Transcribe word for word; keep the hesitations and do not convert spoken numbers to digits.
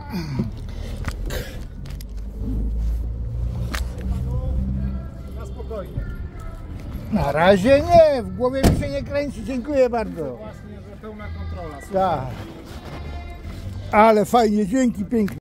Na spokojnie. Na razie nie, w głowie mi się nie kręci, dziękuję bardzo. Właśnie, że pełna kontrola. Tak. Ale fajnie, dzięki pięknie.